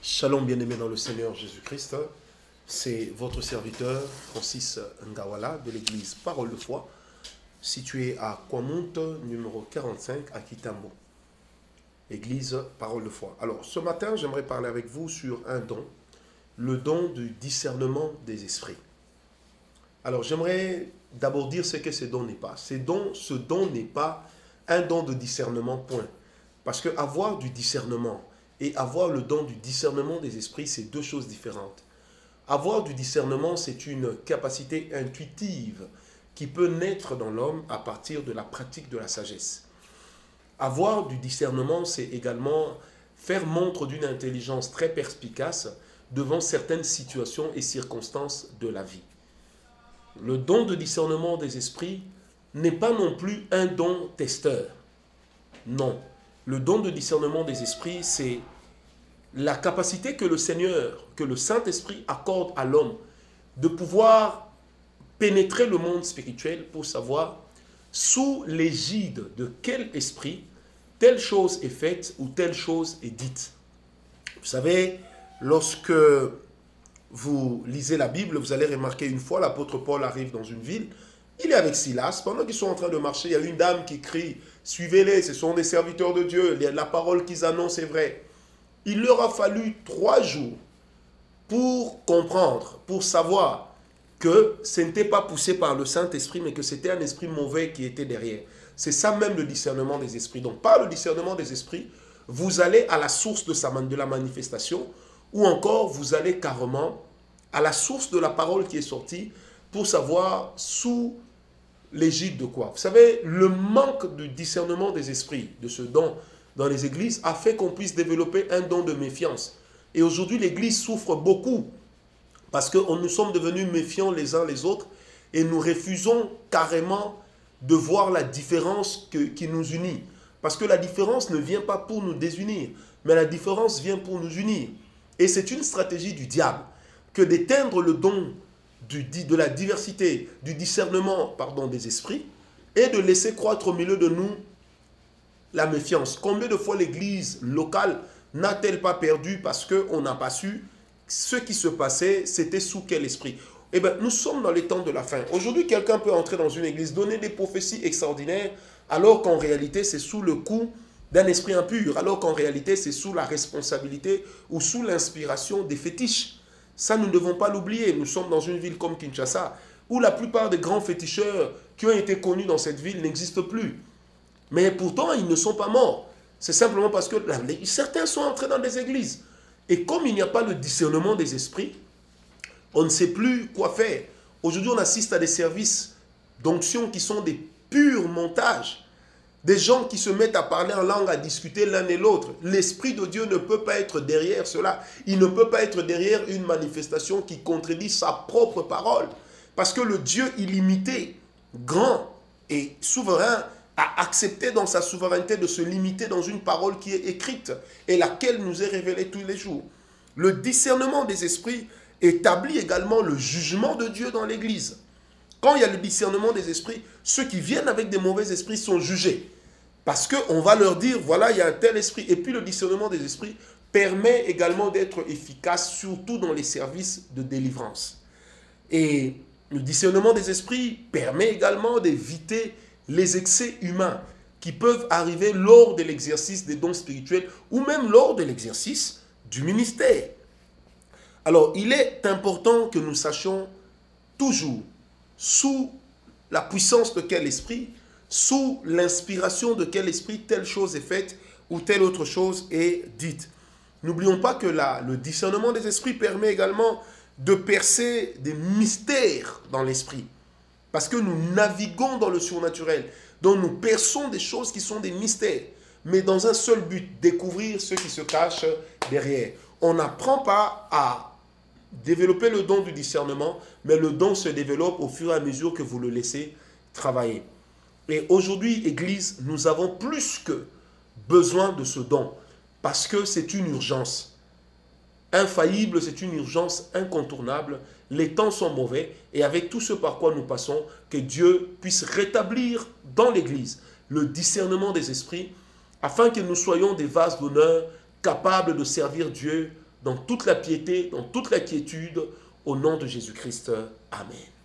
Shalom bien-aimé dans le Seigneur Jésus-Christ, c'est votre serviteur Francis Ngawala de l'église Parole de Foi, située à Kwamonte, numéro 45 à Kitambo. Église Parole de Foi. Alors ce matin, j'aimerais parler avec vous sur un don, le don du discernement des esprits. Alors j'aimerais d'abord dire ce que ce don n'est pas. Ce don n'est pas un don de discernement, point. Parce que avoir du discernement et avoir le don du discernement des esprits, c'est deux choses différentes. Avoir du discernement, c'est une capacité intuitive qui peut naître dans l'homme à partir de la pratique de la sagesse. Avoir du discernement, c'est également faire montre d'une intelligence très perspicace devant certaines situations et circonstances de la vie. Le don de discernement des esprits n'est pas non plus un don testeur. Non. Le don de discernement des esprits, c'est la capacité que le Seigneur, que le Saint-Esprit accorde à l'homme de pouvoir pénétrer le monde spirituel pour savoir sous l'égide de quel esprit telle chose est faite ou telle chose est dite. Vous savez, lorsque vous lisez la Bible, vous allez remarquer une fois, l'apôtre Paul arrive dans une ville, il est avec Silas, pendant qu'ils sont en train de marcher, il y a une dame qui crie « Suivez-les, ce sont des serviteurs de Dieu, la parole qu'ils annoncent est vraie. » Il leur a fallu 3 jours pour comprendre, pour savoir que ce n'était pas poussé par le Saint-Esprit, mais que c'était un esprit mauvais qui était derrière. C'est ça même le discernement des esprits. Donc par le discernement des esprits, vous allez à la source de la manifestation, ou encore vous allez carrément à la source de la parole qui est sortie pour savoir sous l'égide de quoi. Vous savez, le manque de discernement des esprits, de ce don dans les églises, a fait qu'on puisse développer un don de méfiance. Et aujourd'hui, l'église souffre beaucoup parce que nous sommes devenus méfiants les uns les autres et nous refusons carrément de voir la différence qui nous unit. Parce que la différence ne vient pas pour nous désunir, mais la différence vient pour nous unir. Et c'est une stratégie du diable que d'éteindre le don de la diversité, du discernement des esprits, et de laisser croître au milieu de nous la méfiance. Combien de fois l'église locale n'a-t-elle pas perdu parce qu'on n'a pas su ce qui se passait, c'était sous quel esprit? Eh bien, nous sommes dans les temps de la fin. Aujourd'hui, quelqu'un peut entrer dans une église, donner des prophéties extraordinaires, alors qu'en réalité, c'est sous le coup d'un esprit impur, alors qu'en réalité, c'est sous la responsabilité ou sous l'inspiration des fétiches. Ça, nous ne devons pas l'oublier. Nous sommes dans une ville comme Kinshasa, où la plupart des grands féticheurs qui ont été connus dans cette ville n'existent plus. Mais pourtant, ils ne sont pas morts. C'est simplement parce que certains sont entrés dans des églises. Et comme il n'y a pas le discernement des esprits, on ne sait plus quoi faire. Aujourd'hui, on assiste à des services d'onction qui sont des purs montages. Des gens qui se mettent à parler en langue, à discuter l'un et l'autre. L'Esprit de Dieu ne peut pas être derrière cela. Il ne peut pas être derrière une manifestation qui contredit sa propre parole. Parce que le Dieu illimité, grand et souverain, a accepté dans sa souveraineté de se limiter dans une parole qui est écrite et laquelle nous est révélée tous les jours. Le discernement des esprits établit également le jugement de Dieu dans l'Église. Quand il y a le discernement des esprits, ceux qui viennent avec des mauvais esprits sont jugés. Parce qu'on va leur dire, voilà, il y a un tel esprit. Et puis le discernement des esprits permet également d'être efficace, surtout dans les services de délivrance. Et le discernement des esprits permet également d'éviter les excès humains qui peuvent arriver lors de l'exercice des dons spirituels ou même lors de l'exercice du ministère. Alors, il est important que nous sachions toujours sous la puissance de quel esprit, sous l'inspiration de quel esprit telle chose est faite ou telle autre chose est dite. N'oublions pas que le discernement des esprits permet également de percer des mystères dans l'esprit. Parce que nous naviguons dans le surnaturel, donc nous perçons des choses qui sont des mystères, mais dans un seul but, découvrir ce qui se cache derrière. On n'apprend pas à développer le don du discernement, mais le don se développe au fur et à mesure que vous le laissez travailler. Et aujourd'hui, Église, nous avons plus que besoin de ce don, parce que c'est une urgence. Infaillible, c'est une urgence incontournable. Les temps sont mauvais et avec tout ce par quoi nous passons, que Dieu puisse rétablir dans l'Église le discernement des esprits afin que nous soyons des vases d'honneur capables de servir Dieu dans toute la piété, dans toute la quiétude, au nom de Jésus-Christ. Amen.